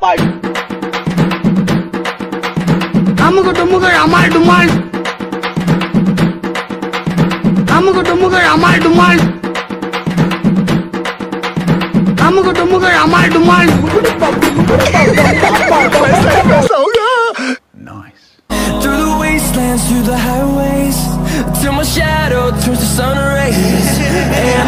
Amuka tumuka amal dumal. Amuka tumuka amal dumal. Amuka tumuka amal dumal. Nice. Through the wastelands, through the highways, till my shadow turns to sun rays. And